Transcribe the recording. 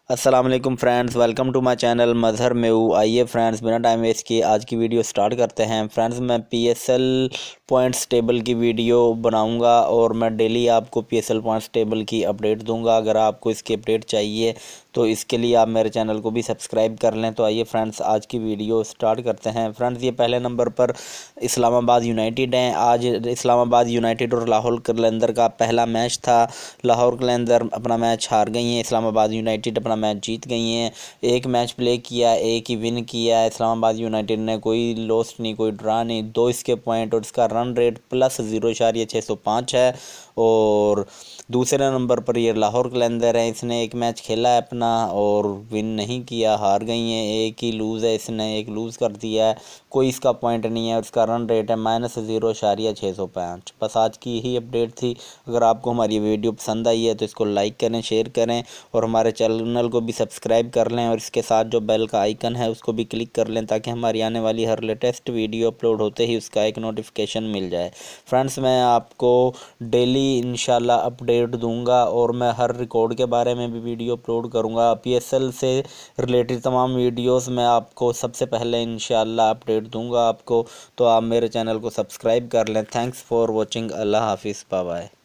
अस्सलाम वालेकुम friends, welcome to my channel Mazhar में हूँ। आइए फ्रेंड्स, बिना टाइम वेस्ट किए आज की वीडियो स्टार्ट करते हैं। फ्रेंड्स, मैं पीएसएल पॉइंट्स टेबल की वीडियो बनाऊंगा और मैं डेली आपको पीएसएल पॉइंट्स टेबल की अपडेट दूंगा। अगर आपको इसकी अपडेट चाहिए तो इसके लिए आप मेरे चैनल को भी सब्सक्राइब कर लें। तो आइए फ्रेंड्स, आज की वीडियो स्टार्ट करते हैं। फ्रेंड्स, ये पहले नंबर पर इस्लामाबाद यूनाइटेड हैं। आज इस्लामाबाद यूनाइटेड और लाहौर कलंदर का पहला मैच था। लाहौर कलंदर अपना मैच हार गई हैं, इस्लामाबाद यूनाइटेड अपना मैच जीत गई हैं। एक मैच प्ले किया, एक ही विन किया है इस्लामाबाद यूनाइटेड ने। कोई लॉस नहीं, कोई ड्रा नहीं, 2 इसके पॉइंट और इसका रन रेट प्लस 0.605 है। और दूसरे नंबर पर ये लाहौर कलंदर है। इसने एक मैच खेला है अपना और विन नहीं किया, हार गई हैं। एक ही लूज़ है, इसने एक लूज़ कर दिया है, कोई इसका पॉइंट नहीं है और इसका रन रेट है -0.605। बस आज की यही अपडेट थी। अगर आपको हमारी वीडियो पसंद आई है तो इसको लाइक करें, शेयर करें और हमारे चैनल को भी सब्सक्राइब कर लें और इसके साथ जो बेल का आइकन है उसको भी क्लिक कर लें ताकि हमारी आने वाली हर लेटेस्ट वीडियो अपलोड होते ही उसका एक नोटिफिकेशन मिल जाए। फ्रेंड्स, मैं आपको डेली इंशाल्लाह अपडेट दूंगा और मैं हर रिकॉर्ड के बारे में भी वीडियो अपलोड करूंगा। पीएसएल से रिलेटेड तमाम वीडियोस मैं आपको सबसे पहले इंशाल्लाह अपडेट दूंगा आपको। तो आप मेरे चैनल को सब्सक्राइब कर लें। Thanks for watching. अल्लाह हाफिज़, बाय बाय।